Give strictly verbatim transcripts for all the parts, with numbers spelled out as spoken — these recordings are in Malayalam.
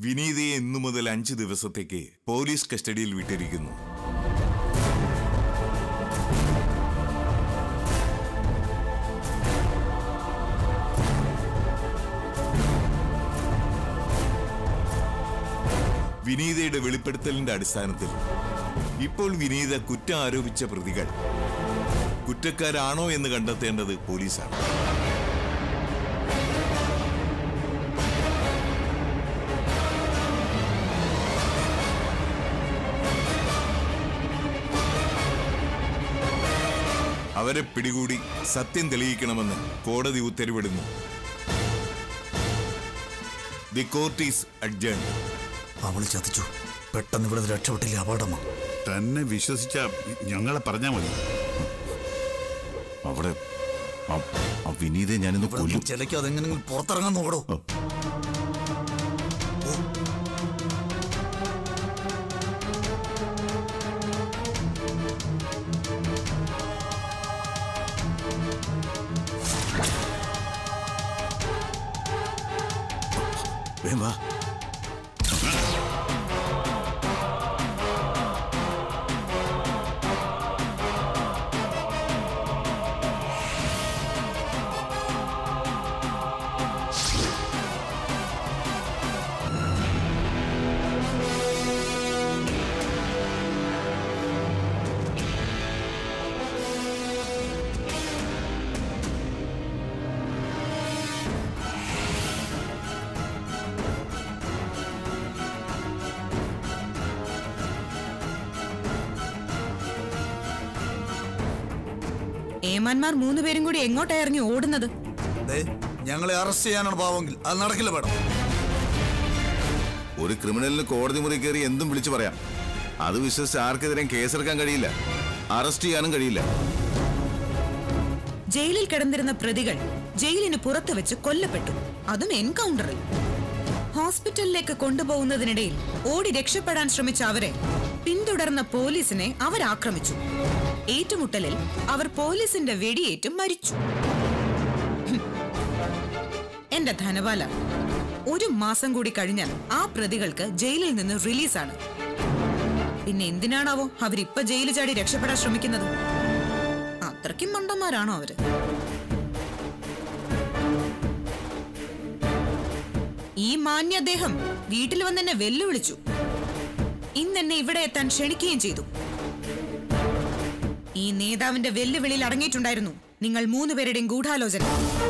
വിനീതയെ ഇന്നു മുതൽ അഞ്ച് ദിവസത്തേക്ക് പോലീസ് കസ്റ്റഡിയിൽ വിട്ടിരിക്കുന്നു. വിനീതയുടെ വെളിപ്പെടുത്തലിന്റെ അടിസ്ഥാനത്തിൽ ഇപ്പോൾ വിനീത കുറ്റം ആരോപിച്ച പ്രതികൾ കുറ്റക്കാരാണോ എന്ന് കണ്ടെത്തേണ്ടത് പോലീസാണ്. അവരെ പിടികൂടി സത്യം തെളിയിക്കണമെന്ന് കോടതി ഉത്തരവിടുന്നു. The court is adjourned. അവള് ചതിച്ചു. പെട്ടെന്ന് ഇവിടെ രക്ഷപ്പെട്ടില്ല, അപകടമാ. തന്നെ വിശ്വസിച്ച ഞങ്ങളെ പറഞ്ഞാ മതി. അവിടെ വിനീതെ ഞാനിന്ന് കൊല്ലും. ചിലക്ക് അതെങ്ങനെങ്കിലും പുറത്തിറങ്ങാൻ നോക്കടോ. വേവാ. ഏമാന്മാർ മൂന്നുപേരും കൂടി എങ്ങോട്ടാ ഇറങ്ങി ഓടുന്നത്? ഞങ്ങളെ അറസ്റ്റ് ചെയ്യാനാണ് പാവെങ്കിൽ അത് നടക്കില്ല മേഡം. ഒരു ക്രിമിനലിന് കോടതി മുറി കയറി എന്തും വിളിച്ചു പറയാം. അത് വിശ്വസിച്ച് ആർക്കെതിരെയും കേസെടുക്കാൻ കഴിയില്ല, അറസ്റ്റ് ചെയ്യാനും കഴിയില്ല. ജയിലിൽ കിടന്നിരുന്ന പ്രതികൾ ജയിലിന് പുറത്ത് വെച്ച് കൊല്ലപ്പെട്ടു, അതും എൻകൗണ്ടറിൽ. ഹോസ്പിറ്റലിലേക്ക് കൊണ്ടുപോകുന്നതിനിടയിൽ ഓടി രക്ഷപ്പെടാൻ ശ്രമിച്ച അവരെ പിന്തുടർന്ന പോലീസിനെ അവരാക്രമിച്ചു. ഏറ്റുമുട്ടലിൽ അവർ പോലീസിന്റെ വെടിയേറ്റും മരിച്ചു. എന്റെ ധനപാല, ഒരു മാസം കൂടി കഴിഞ്ഞാൽ ആ പ്രതികൾക്ക് ജയിലിൽ നിന്ന് റിലീസാണ്. പിന്നെ എന്തിനാണാവോ അവരിപ്പൊ ജയിലിൽ ചാടി രക്ഷപ്പെടാൻ ശ്രമിക്കുന്നത്? അത്രയ്ക്കും മണ്ടന്മാരാണോ അവര്? ഈ മാന്യ അദ്ദേഹം വീട്ടിൽ വന്നെന്നെ വെല്ലുവിളിച്ചു. ഇന്നെന്നെ ഇവിടെ എത്താൻ ക്ഷണിക്കുകയും ചെയ്തു. ഈ നേതാവിന്റെ വെല്ലുവിളിയിൽ അടങ്ങിയിട്ടുണ്ടായിരുന്നു നിങ്ങൾ മൂന്നുപേരുടെയും ഗൂഢാലോചന.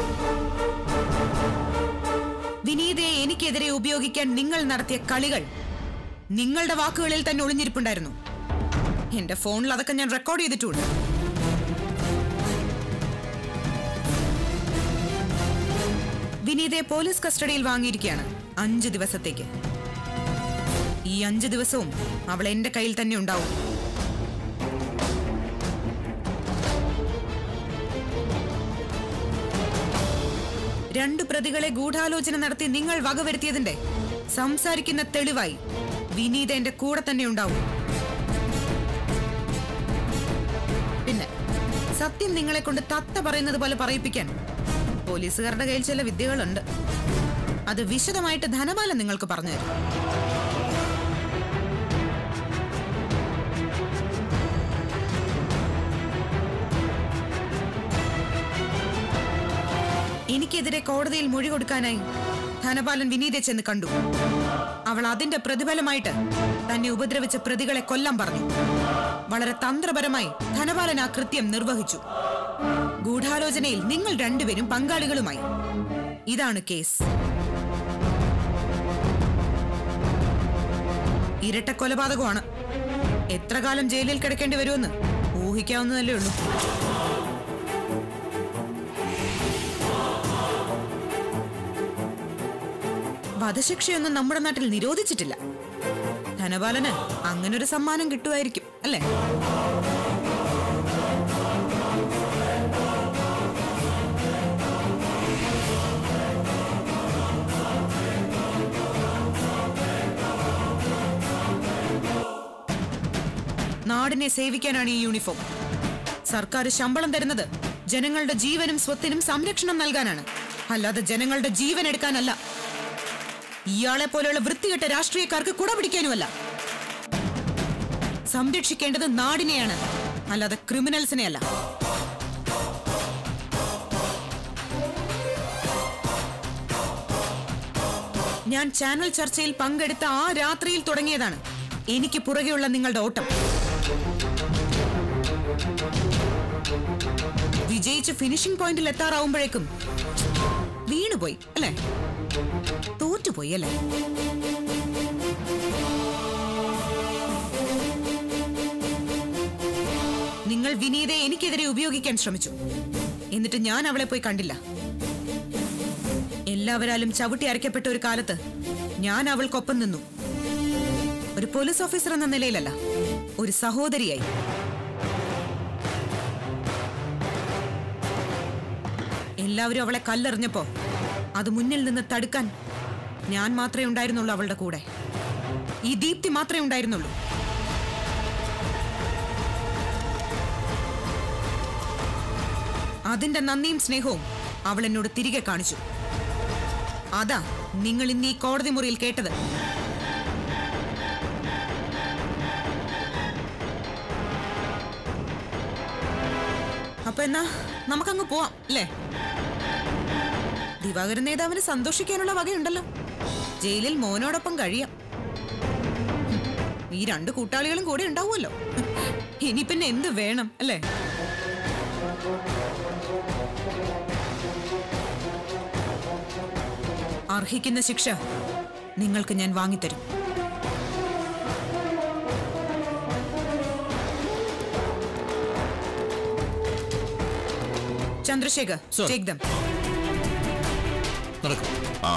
വിനീതയെ എനിക്കെതിരെ ഉപയോഗിക്കാൻ നിങ്ങൾ നടത്തിയ കളികൾ നിങ്ങളുടെ വാക്കുകളിൽ തന്നെ ഒളിഞ്ഞിരിപ്പുണ്ടായിരുന്നു. എന്റെ ഫോണിൽ അതൊക്കെ ഞാൻ റെക്കോർഡ് ചെയ്തിട്ടുണ്ട്. വിനീതയെ പോലീസ് കസ്റ്റഡിയിൽ വാങ്ങിയിരിക്കുകയാണ് അഞ്ചു ദിവസത്തേക്ക്. ഈ അഞ്ചു ദിവസവും അവൾ എന്റെ കയ്യിൽ തന്നെ ഉണ്ടാവും. രണ്ടു പ്രതികളെ ഗൂഢാലോചന നടത്തി നിങ്ങൾ വകവരുത്തിയതിന്റെ സംസാരിക്കുന്ന തെളിവായി വിനീത എന്റെ കൂടെ തന്നെ ഉണ്ടാവും. പിന്നെ സത്യം നിങ്ങളെ കൊണ്ട് തത്ത പറയുന്നത് പോലെ പറയിപ്പിക്കാൻ പോലീസുകാരുടെ കയ്യിൽ ചില വിദ്യകളുണ്ട്. അത് വിശദമായിട്ട് ധനപാലൻ നിങ്ങൾക്ക് പറഞ്ഞുതരും. എനിക്കെതിരെ കോടതിയിൽ മൊഴി കൊടുക്കാനായി ധനപാലൻ വിനീതയെ ചെന്ന് കണ്ടു. അവൾ അതിന്റെ പ്രതിഫലമായിട്ട് തന്നെ ഉപദ്രവിച്ച പ്രതികളെ കൊല്ലാൻ പറഞ്ഞു. വളരെ തന്ത്രപരമായി ധനപാലൻ ആ കൃത്യം നിർവഹിച്ചു. ഗൂഢാലോചനയിൽ നിങ്ങൾ രണ്ടുപേരും പങ്കാളികളുമായി. ഇതാണ് കേസ്. ഇരട്ട കൊലപാതകമാണ്. എത്ര കാലം ജയിലിൽ കിടക്കേണ്ടി വരുമെന്ന് ഊഹിക്കാവുന്നതല്ലേ ഉള്ളൂ. വധശിക്ഷയൊന്നും നമ്മുടെ നാട്ടിൽ നിരോധിച്ചിട്ടില്ല. ധനപാലന് അങ്ങനൊരു സമ്മാനം കിട്ടുമായിരിക്കും അല്ലേ? നാടിനെ സേവിക്കാനാണ് ഈ യൂണിഫോം. സർക്കാർ ശമ്പളം തരുന്നത് ജനങ്ങളുടെ ജീവനും സ്വത്തിനും സംരക്ഷണം നൽകാനാണ്, അല്ലാതെ ജനങ്ങളുടെ ജീവൻ എടുക്കാനല്ല. ഇയാളെ പോലെയുള്ള വൃത്തികെട്ട രാഷ്ട്രീയക്കാർക്ക് കുട പിടിക്കാനുമല്ല. സംരക്ഷിക്കേണ്ടത് നാടിനെയാണ്, അല്ലാതെ ക്രിമിനൽസിനെ അല്ല. ഞാൻ ചാനൽ ചർച്ചയിൽ പങ്കെടുത്ത ആ രാത്രിയിൽ തുടങ്ങിയതാണ് എനിക്ക് പുറകെയുള്ള നിങ്ങളുടെ ഓട്ടം. വിജയിച്ച് ഫിനിഷിംഗ് പോയിന്റിൽ എത്താറാവുമ്പോഴേക്കും വീണുപോയി അല്ലേ? തോറ്റുപോയി അല്ലേ? നിങ്ങൾ വിനീതയെ എനിക്കെതിരെ ഉപയോഗിക്കാൻ ശ്രമിച്ചു. എന്നിട്ട് ഞാൻ അവളെ പോയി കണ്ടില്ല. എല്ലാവരാലും ചവിട്ടി അരയ്ക്കപ്പെട്ട ഒരു കാലത്ത് ഞാൻ അവൾക്കൊപ്പം നിന്നു. ഒരു പോലീസ് ഓഫീസർ എന്ന നിലയിലല്ല, ഒരു സഹോദരിയായി. എല്ലാവരും അവളെ കല്ലെറിഞ്ഞപ്പോ അത് മുന്നിൽ നിന്ന് തടുക്കാൻ ഞാൻ മാത്രമേ ഉണ്ടായിരുന്നുള്ളൂ. അവളുടെ കൂടെ ഈ ദീപ്തി മാത്രമേ ഉണ്ടായിരുന്നുള്ളൂ. അതിന്റെ നന്ദിയും സ്നേഹവും അവൾ എന്നോട് തിരികെ കാണിച്ചു. അതാ നിങ്ങൾ ഇന്ന് ഈ കോടതി മുറിയിൽ കേട്ടത്. അപ്പൊ എന്നാ നമുക്കങ്ങ് പോവാം അല്ലേ? ദിവാകരൻ നേതാവിന് സന്തോഷിക്കാനുള്ള വകയുണ്ടല്ലോ. ജയിലിൽ മോനോടൊപ്പം കഴിയാം. ഈ രണ്ട് കൂട്ടാളികളും കൂടെ ഉണ്ടാവുമല്ലോ. ഇനി പിന്നെ എന്ത് വേണം അല്ലേ? അർഹിക്കുന്ന ശിക്ഷ നിങ്ങൾക്ക് ഞാൻ വാങ്ങിത്തരും. Chandrasekhar, take them. നടക്കും. ആ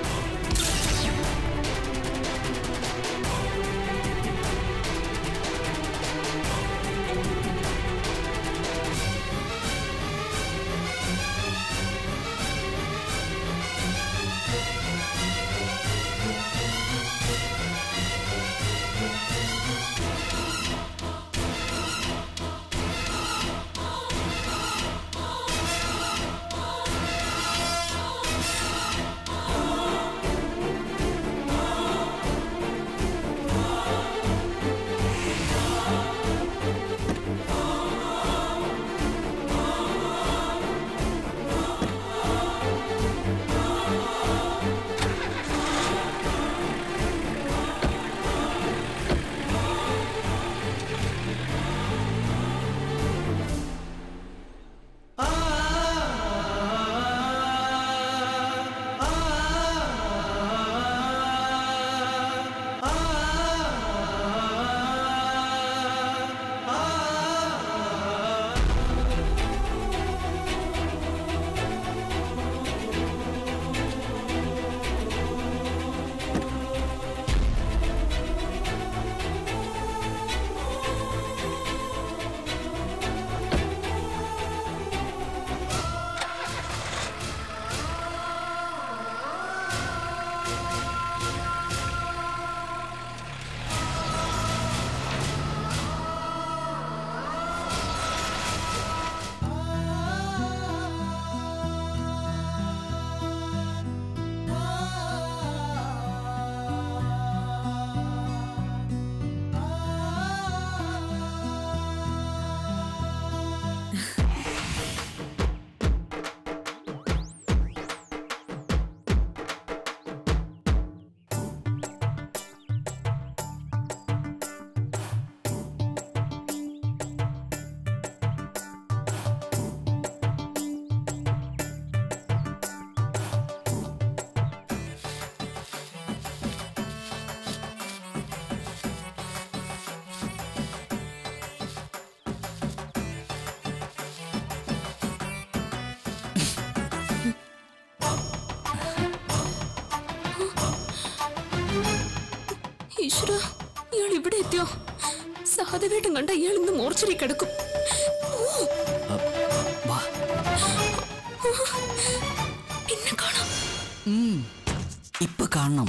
ഈശ്വര, ഇയാൾ ഇവിടെ എത്തിയോ? സഹദേവേട്ടൻ കണ്ട ഇയാൾ ഇന്ന് മോർച്ചറി കിടക്കും. പിന്നെ കാണാം. ഇപ്പൊ കാണണം.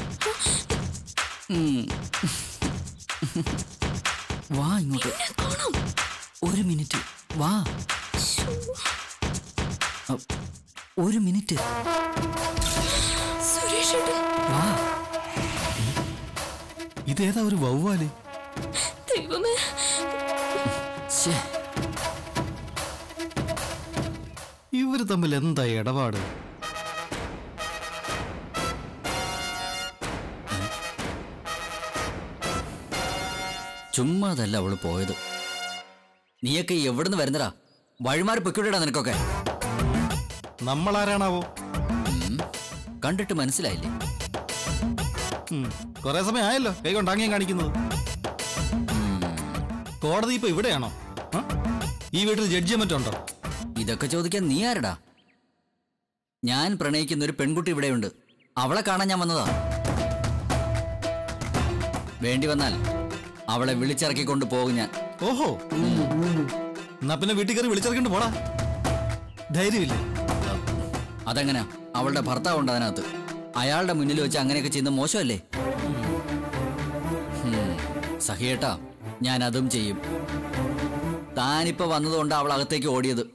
വാ ഇങ്ങോട്ട്. ഒരു മിനിറ്റ് വാ. ഒരു മിനിറ്റ് സുരേഷ് വാ. ഇതേതാ ഒരു വവ്വാല്? ദൈവമേ, ഇവര് തമ്മിൽ എന്താ ഇടപാട്? ചുമ്മാതല്ല അവള് പോയത്. നീയൊക്കെ എവിടുന്ന് വരുന്നടാ? വഴിമാറി പൊയ്ക്കൂടാ നിനക്കൊക്കെ. നമ്മളാരാണാവോ? കണ്ടിട്ട് മനസ്സിലായില്ലേ? കൊറേ സമയം ആയല്ലോ കൈ കൊണ്ടാങ്ങിയും കാണിക്കുന്നത്. കോടതി ഇപ്പൊ ഇവിടെയാണോ? ഈ വീട്ടിൽ ജഡ്ജിമെന്റ് ഉണ്ടോ? ഇതൊക്കെ ചോദിക്കാൻ നീ ആരടാ? ഞാൻ പ്രണയിക്കുന്ന ഒരു പെൺകുട്ടി ഇവിടെയുണ്ട്. അവളെ കാണാൻ ഞാൻ വന്നതാ. വേണ്ടി വന്നാൽ അവളെ വിളിച്ചിറക്കിക്കൊണ്ട് പോകും ഞാൻ. ഓഹോ, എന്നാ പിന്നെ വീട്ടിൽ കയറി വിളിച്ചിറക്കിണ്ട് പോടാ. ധൈര്യമില്ലേ? അതെങ്ങനാ? അവളുടെ ഭർത്താവുണ്ട് അതിനകത്ത്. അയാളുടെ മുന്നിൽ വെച്ച് അങ്ങനെയൊക്കെ ചെയ്യുന്ന മോശമല്ലേ? സഹിയേട്ടാ, ഞാൻ അതും ചെയ്യും. താനിപ്പോ വന്നതുകൊണ്ട് അവൾ അകത്തേക്ക് ഓടിയത്.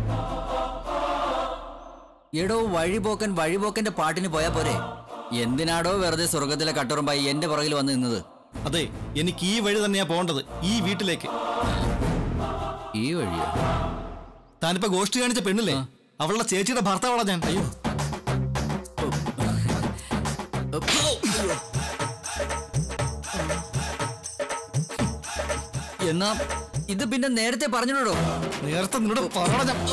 എടോ വഴിപോക്കൻ വഴിപോക്കന്റെ പാട്ടിന് പോയാ പോരെ? എന്തിനാടോ വെറുതെ സ്വർഗത്തിലെ കട്ടുറുമ്പായി എന്റെ പുറകിൽ വന്ന് നിന്നത്? അതെ, എനിക്ക് ഈ വഴി തന്നെയാ പോകേണ്ടത്, ഈ വീട്ടിലേക്ക്. ഈ വഴിയോ? താനിപ്പോ ഗോഷ്ടി കാണിച്ച പെണ്ണില്ലേ, അവളുടെ ചേച്ചിയുടെ ഭർത്താവളാ ഞാൻ. അയ്യോ, എന്നാ ഇത് പിന്നെ നേരത്തെ പറഞ്ഞോടോ? നേരത്തെ നിന്നോട് പറയണ ഞാൻ.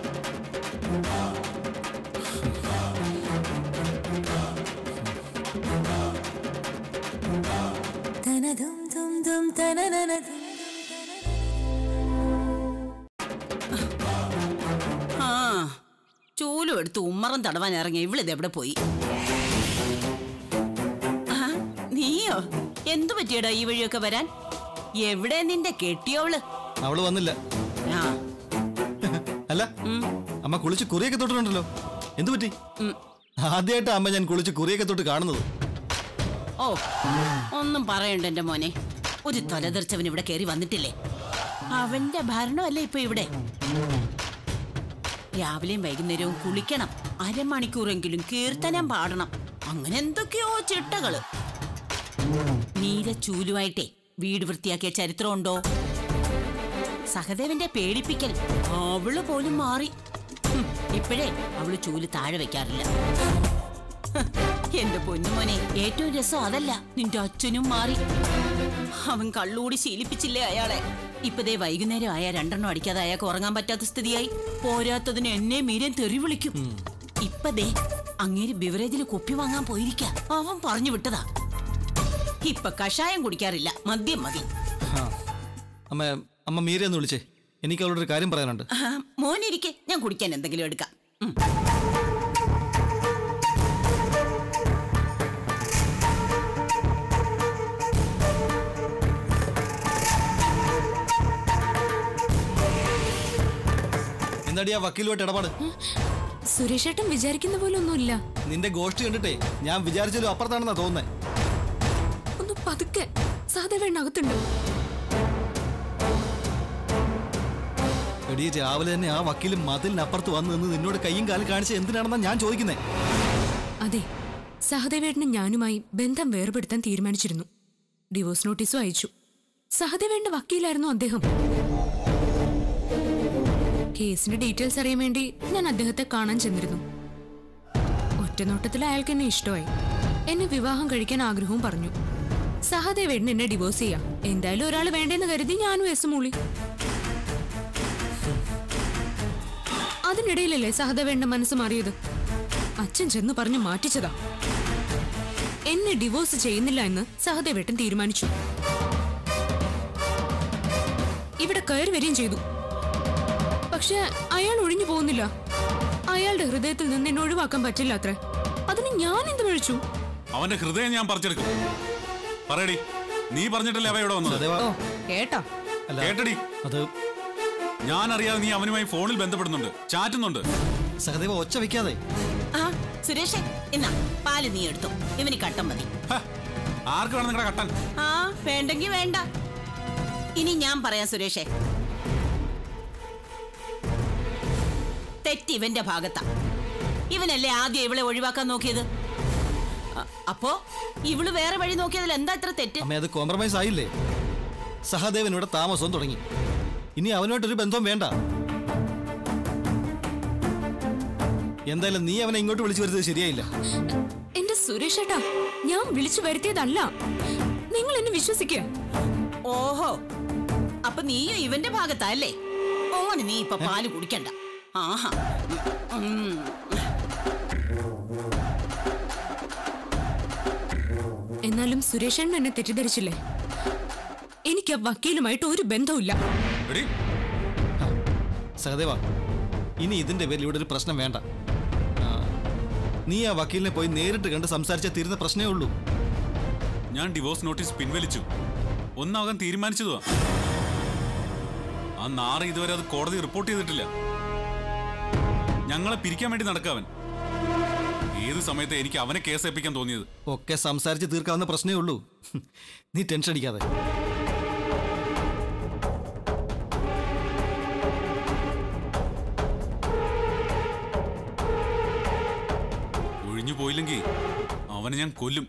ആ, ചൂലും എടുത്ത് ഉമ്മറും തടവാൻ ഇറങ്ങി ഇവളിത് എവിടെ പോയി? നീയോ? എന്തു പറ്റിയടാ ഈ വഴിയൊക്കെ വരാൻ? എവിടെ നിന്റെ കെട്ടിയോള്? അവള് വന്നില്ല. അല്ല, അമ്മ കുളിച്ച് കുറിയൊക്കെ തൊട്ടിട്ടുണ്ടല്ലോ, എന്തു പറ്റി? ആദ്യമായിട്ട് അമ്മ ഞാൻ കുളിച്ച് കുറിയൊക്കെ തൊട്ട് കാണുന്നത്. ഓ, ഒന്നും പറയണ്ട എന്റെ മോനെ. ഒരു തലതെറിച്ചവൻ ഇവിടെ കയറി വന്നിട്ടില്ലേ? അവന്റെ ഭരണമല്ലേ ഇപ്പൊ ഇവിടെ. രാവിലെയും വൈകുന്നേരവും കുളിക്കണം, അരമണിക്കൂറെങ്കിലും കീർത്തനം പാടണം, അങ്ങനെ എന്തൊക്കെയോ ചിട്ടകള്. നീല ചൂലുമായിട്ടേ വീട് വൃത്തിയാക്കിയ ചരിത്രമുണ്ടോ? സഹദേവന്റെ പേടിപ്പിക്കൽ അവള് പോലും മാറി. ഇപ്പോഴേ അവള് ചൂല് താഴെ വെക്കാറില്ല. എന്റെ പൊന്നുമോനെ, ഏറ്റവും രസം അതല്ല, നിന്റെ അച്ഛനും മാറി. അവൻ കള്ളൂടി ശീലിപ്പിച്ചില്ലേ അയാളെ. ഇപ്പതേ വൈകുന്നേരം ആയ രണ്ടെണ്ണം അടിക്കാതെ അയാൾക്ക് ഉറങ്ങാൻ പറ്റാത്ത സ്ഥിതിയായി. പോരാത്തതിന് എന്നെ മീരൻ തെറി വിളിക്കും. ഇപ്പതേ അങ്ങേര് ബിവറേജിൽ കുപ്പി വാങ്ങാൻ പോയിരിക്ക. അവൻ പറഞ്ഞു വിട്ടതാ. ഇപ്പൊ കഷായം കുടിക്കാറില്ല, മദ്യം മതി. അമ്മ അമ്മ മീരെ ഒന്ന് വിളിച്ചേ, എനിക്ക് അവളോടൊരു കാര്യം പറയാനുണ്ട്. മോനിരിക്കെ, ഞാൻ കുടിക്കാൻ എന്തെങ്കിലും എടുക്കാം. എന്താടി ആ വക്കീലുമായിട്ട് ഇടപാട്? സുരേഷേട്ടൻ വിചാരിക്കുന്ന പോലെ ഒന്നുമില്ല. നിന്റെ ഗോഷ്ടി കണ്ടിട്ടേ ഞാൻ വിചാരിച്ചാലും അപ്പുറത്താണെന്നാ തോന്നുന്നേ. ഒന്ന് പതുക്കെ, സഹദേവണ്ണകത്തുണ്ട്. എടീ, രാവിലെ തന്നെ ആ വക്കീലും മതിലിനപ്പുറത്ത് വന്ന് നിന്ന് നിന്നോട് കയ്യും കാലും കാണിച്ച് എന്തിനാണെന്നാ ഞാൻ ചോദിക്കുന്നേ. അതെ, സഹദേവേട്ടനും ഞാനുമായി ബന്ധം വേർപെടുത്താൻ തീരുമാനിച്ചിരുന്നു. ഡിവോഴ്സ് നോട്ടീസും അയച്ചു. സഹദേവേട്ടന്റെ വക്കീലായിരുന്നു അദ്ദേഹം. കേസിന്റെ ഡീറ്റെയിൽസ് അറിയാൻ വേണ്ടി ഞാൻ അദ്ദേഹത്തെ കാണാൻ ചെന്നിരുന്നു. ഒറ്റനോട്ടത്തിൽ അയാൾക്ക് എന്നെ ഇഷ്ടമായി. എന്നെ വിവാഹം കഴിക്കാൻ ആഗ്രഹവും പറഞ്ഞു. സഹദേവേട്ടൻ എന്നെ ഡിവോഴ്സ് ചെയ്യാം, എന്തായാലും ഒരാൾ വേണ്ടെന്ന് കരുതി ഞാനും എസ് മൂളി. അതിനിടയിലല്ലേ സഹദേവേട്ടന്റെ മനസ്സ് മാറിയത്. അച്ഛൻ ചെന്ന് പറഞ്ഞു മാറ്റിച്ചതാ. എന്നെ ഡിവോഴ്സ് ചെയ്യുന്നില്ല എന്ന് സഹദേവേട്ടൻ തീരുമാനിച്ചു. ഇവിടെ കയറി വരികയും ചെയ്തു. പക്ഷെ അയാൾ ഒഴിഞ്ഞു പോകുന്നില്ല. അയാളുടെ ഹൃദയത്തിൽ നിന്ന് എന്നെ ഒഴിവാക്കാൻ പറ്റില്ല അത്ര. അതിന് ഞാൻ എന്ത് വിളിച്ചു? അവന്റെ ഹൃദയം ഞാൻ പറിച്ചെടുക്കും. പറയടി, നീ പറഞ്ഞിട്ടല്ലേ അവ ഇവിടെ വന്നത്? കേട്ടോ? കേട്ടടി, അത് ഞാൻ അറിയാതെ നീ അവനുമായി ഫോണിൽ ബന്ധപ്പെടുന്നുണ്ട്, ചാറ്റുന്നുണ്ട്. സഹദേവ ഒച്ച വെക്കാതെ. ആ സുരേഷേ, എന്നാ പാല് നീ എടുത്തു. ഇവന് കട്ടൻ മതി. ആർക്ക് വേണം നിങ്ങളുടെ കട്ടൻ? ആ വേണ്ടെങ്കി വേണ്ട. ഇനി ഞാൻ പറയാം സുരേഷേ, തെറ്റ് ഇവന്റെ ഭാഗത്താ. ഇവനല്ലേ ആദ്യം ഇവളെ ഒഴിവാക്കാൻ നോക്കിയത്. അപ്പോ ഇവള് വേറെ വഴി നോക്കിയതിൽ എന്താ ഇത്ര തെറ്റ്? അമ്മ അത് കോംപ്രമൈസ് ആയില്ലേ? സഹദേവൻ ഇവിടെ താമസവും തുടങ്ങി. ഇനി അവനുമായിട്ടൊരു ബന്ധവും വേണ്ട. എന്തായാലും നീ അവനെ ഇങ്ങോട്ട് വിളിച്ചു വരുന്നത് ശരിയായില്ല. എന്റെ സുരേഷ് ഏട്ടാ, ഞാൻ വിളിച്ചു വരുത്തിയതല്ല. നിങ്ങൾ എന്നെ വിശ്വസിക്കുക. ഓഹോ, അപ്പൊ നീയും ഇവന്റെ ഭാഗത്താ അല്ലേ? ഓന് നീ ഇപ്പൊ പാല് കുടിക്കണ്ട. ആഹാ. എന്നാലും സുരേഷൻ എന്നെ തെറ്റിദ്ധരിച്ചില്ലേ? എനിക്ക് ആ വക്കീലുമായിട്ട് ഒരു ബന്ധവുമില്ല. സഹദേവ, ഇനി ഇതിന്റെ പേരിൽ ഇവിടെ ഒരു പ്രശ്നം വേണ്ട. നീ ആ വക്കീലിനെ പോയി നേരിട്ട് കണ്ട് സംസാരിച്ചാൽ തീരുന്ന പ്രശ്നമേ ഉള്ളൂ. ഞാൻ ഡിവോഴ്സ് നോട്ടീസ് പിൻവലിച്ചു. ഒന്നാകാൻ തീരുമാനിച്ചതുവാ. ആ നാറ് ഇതുവരെ അത് കോടതി റിപ്പോർട്ട് ചെയ്തിട്ടില്ല. ഞങ്ങളെ പിരിക്കാൻ വേണ്ടി നടക്കാവൻ. ഏത് സമയത്ത് എനിക്ക് അവനെ കേസ് ഏൽപ്പിക്കാൻ തോന്നിയത്? ഒക്കെ സംസാരിച്ച് തീർക്കാവുന്ന പ്രശ്നമേ ഉള്ളൂ. നീ ടെൻഷൻ അടിക്കാതെ. ഒഴിഞ്ഞു പോയില്ലെങ്കിൽ അവനെ ഞാൻ കൊല്ലും.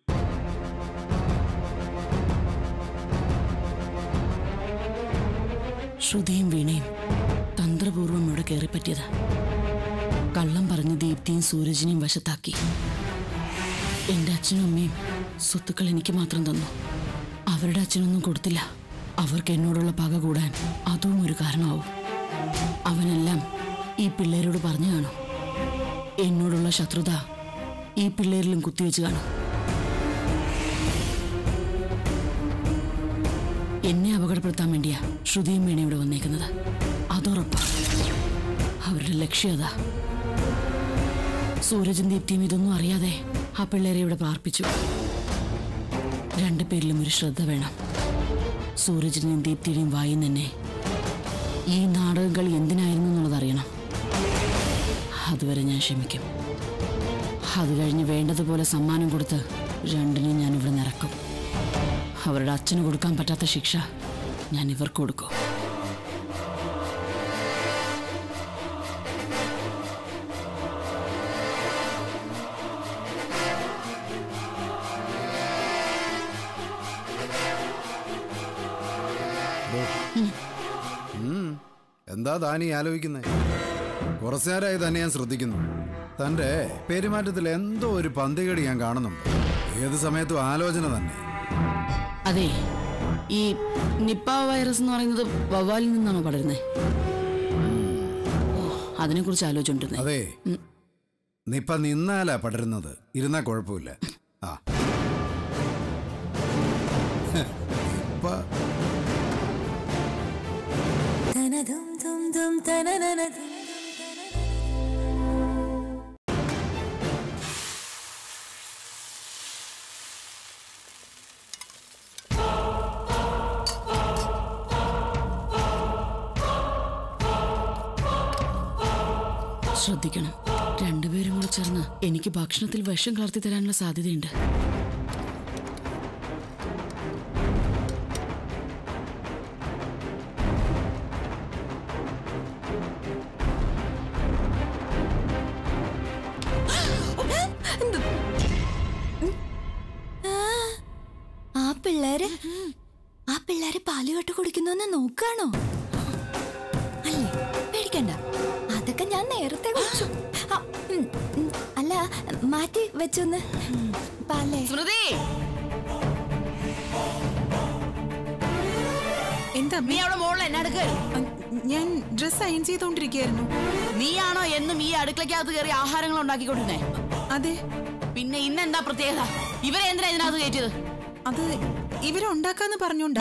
ശ്രുതിയും വീണയും തന്ത്രപൂർവ്വം ഇവിടെ കയറിപ്പറ്റിയതാ. കള്ളം പറഞ്ഞ് ദീപ്തിയും സൂരജിനെയും വശത്താക്കി. എന്റെ അച്ഛനും അമ്മയും സ്വത്തുക്കൾ എനിക്ക് മാത്രം തന്നു. അവരുടെ അച്ഛനൊന്നും കൊടുത്തില്ല. അവർക്ക് എന്നോടുള്ള പക കൂടാൻ അതും ഒരു കാരണമാവും. അവനെല്ലാം ഈ പിള്ളേരോട് പറഞ്ഞു കാണും. എന്നോടുള്ള ശത്രുത ഈ പിള്ളേരിലും കുത്തിവെച്ച് കാണും. എന്നെ അപകടപ്പെടുത്താൻ വേണ്ടിയാ ശ്രുതിയും വീണ ഇവിടെ വന്നേക്കുന്നത്. അതുറപ്പാ. അവരുടെ ലക്ഷ്യം അതാ. സൂരജും ദീപ്തിയും ഇതൊന്നും അറിയാതെ ആ പിള്ളേരെ ഇവിടെ പാർപ്പിച്ചു. രണ്ടുപേരിലും ഒരു ശ്രദ്ധ വേണം. സൂരജിന്റെയും ദീപ്തിയുടെയും വായിൽ തന്നെ ഈ നാടകം കളി എന്തിനായിരുന്നു എന്നുള്ളത് അറിയണം. അതുവരെ ഞാൻ ക്ഷമിക്കും. അത് കഴിഞ്ഞ് വേണ്ടതുപോലെ സമ്മാനം കൊടുത്ത് രണ്ടിനെയും ഞാൻ ഇവിടെ നിറക്കും. അവരുടെ അച്ഛന് കൊടുക്കാൻ പറ്റാത്ത ശിക്ഷ ഞാൻ ഇവർക്ക് കൊടുക്കും. എന്താ താനീ ആലോചിക്കുന്നത്? കുറച്ചു നേരമായി തന്നെ ഞാൻ ശ്രദ്ധിക്കുന്നു. തന്റെ പെരുമാറ്റത്തിൽ എന്തോ ഒരു പന്തികേട് ഞാൻ കാണുന്നുണ്ട്. ഏത് സമയത്തും ആലോചന തന്നെ. അതെ, ഈ നിപ്പ വൈറസ് എന്ന് പറയുന്നത് വവ്വാലിൽ നിന്നാണോ പടരുന്നത്? അതിനെ കുറിച്ച് ആലോചിച്ചോണ്ടിരുന്നത്. അതെ, നിപ്പ നിന്നാലാ പടരുന്നത്, ഇരുന്നാ കുഴപ്പമില്ല. ആ നിപ്പ ശ്രദ്ധിക്കണം. രണ്ടുപേരും കൂടെ ചേർന്ന് എനിക്ക് ഭക്ഷണത്തിൽ വിഷം കലർത്തി തരാനുള്ള സാധ്യതയുണ്ട്. ആ പിള്ളേര് ആ പിള്ളേര് പാലുകെട്ട് കുടിക്കുന്നു നോക്കാണോ? അല്ലേ, പേടിക്കണ്ട, അതൊക്കെ ഞാൻ നേരത്തെ കുടിച്ചു. അല്ല, മാറ്റി വെച്ചൊന്ന് പാലേ. എന്താ നീ അവിടെ മോളിൽ എന്നെ അടുക്കുക? ഞാൻ ഡ്രസ് അയൺ ചെയ്തോണ്ടിരിക്കുകയായിരുന്നു. നീയാണോ എന്നും ഈ അടുക്കളക്കകത്ത് കയറി ആഹാരങ്ങൾ ഉണ്ടാക്കിക്കൊണ്ടിരുന്നേ? അതെ. പിന്നെ ഇന്നെന്താ പ്രത്യേകത? ഇവരെ എന്തിനാ ഇതിനകത്ത് കയറ്റിയത്? അത് ഇവരെ ഉണ്ടാക്കാന്ന് പറഞ്ഞോണ്ട്.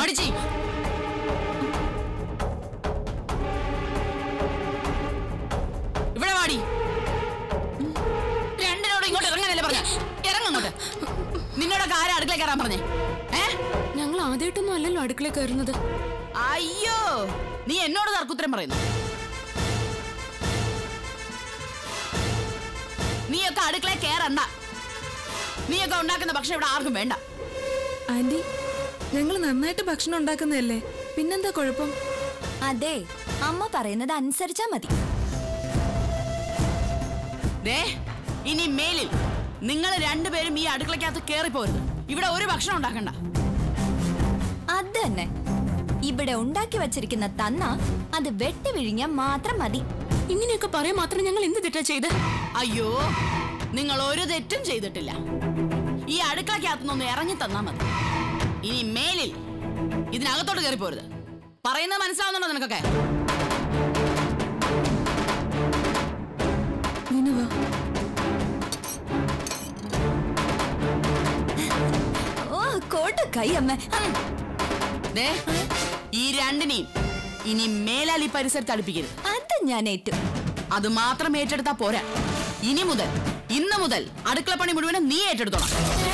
ഇവിടെ വാടി. രണ്ടിനോട് ഇങ്ങോട്ട് ഇറങ്ങാനല്ലേ പറഞ്ഞ? ഇറങ്ങോട്ട്. നിന്നോടൊക്കെ ആരാ അടുക്കള കയറാൻ പറഞ്ഞേ? ഏ, ഞങ്ങൾ ആദ്യമായിട്ടൊന്നും അല്ലല്ലോ അടുക്കള കയറുന്നത്. അയ്യോ, നീ എന്നോട് തർക്കുത്തരം പറയുന്നു. നീയൊക്കെ അടുക്കള കയറണ്ട. നീയൊക്കെ ഉണ്ടാക്കുന്ന ഭക്ഷണം ഇവിടെ ആർക്കും വേണ്ട. ആന്റി, ഞങ്ങൾ നന്നായിട്ട് ഭക്ഷണം ഉണ്ടാക്കുന്നതല്ലേ, പിന്നെന്താ കുഴപ്പം? അതെ, അമ്മ പറയുന്നത് അനുസരിച്ചാ മതി. ദേ, ഇനി മേലിൽ നിങ്ങൾ രണ്ടുപേരും ഈ അടുക്കളക്കകത്ത് കേറിപ്പോരുത്. ഇവിടെ ഒരു ഭക്ഷണം ഉണ്ടാക്കണ്ട. അത് തന്നെ. ഇവിടെ ഉണ്ടാക്കി വച്ചിരിക്കുന്ന തന്ന അത് വെട്ടി വിഴിഞ്ഞാൽ മാത്രം മതി. ഇങ്ങനെയൊക്കെ പറയാൻ മാത്രം ഞങ്ങൾ എന്ത് തെറ്റാ ചെയ്ത്? അയ്യോ, നിങ്ങൾ ഒരു തെറ്റും ചെയ്തിട്ടില്ല. ഈ അടുക്കളക്കകത്തുനിന്ന് ഇറങ്ങി തന്നാ മതി. ഇനി മേലിൽ ഇതിനകത്തോട്ട് കയറിപ്പോരുത്. പറയുന്നത് മനസ്സിലാവുന്നുണ്ടോ നിനക്കൊക്കെ? ഓ കോട്ട് കൈ അമ്മ. ഈ രണ്ടിനെയും ഇനി മേലാൽ ഈ പരിസരത്ത് അടുപ്പിക്കരുത്. അത് ഞാൻ ഏറ്റു. അത് മാത്രം ഏറ്റെടുത്താ പോരാ. ഇനി മുതൽ ഇന്ന് മുതൽ അടുക്കളപ്പണി മുഴുവനും നീ ഏറ്റെടുത്തോളാം.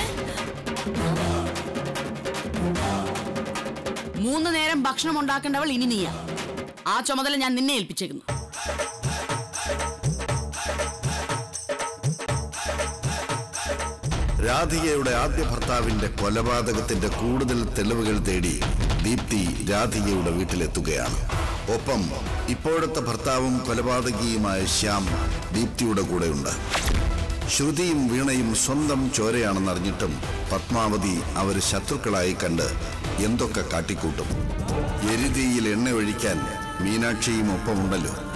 മൂന്ന് നേരം ഭക്ഷണം ഉണ്ടാക്കേണ്ടവൾ ഇനി നീയാ. ആ ചുമതല ഞാൻ നിന്നെ ഏൽപ്പിച്ചേക്കുന്നു. രാധികയുടെ ആദ്യ ഭർത്താവിന്റെ കൊലപാതകത്തിന്റെ കൂടുതൽ തെളിവുകൾ തേടി ദീപ്തി രാധികയുടെ വീട്ടിലെത്തുകയാണ്. ഒപ്പം ഇപ്പോഴത്തെ ഭർത്താവും കൊലപാതകിയുമായ ശ്യാം ദീപ്തിയുടെ കൂടെയുണ്ട്. ശ്രുതിയും വീണയും സ്വന്തം ചോരയാണെന്നറിഞ്ഞിട്ടും പത്മാവതി അവർ ശത്രുക്കളായി കണ്ട് എന്തൊക്കെ കാട്ടിക്കൂട്ടും. എരുതിയിൽ എണ്ണ ഒഴിക്കാൻ മീനാക്ഷിയും ഒപ്പമുണ്ടല്ലോ.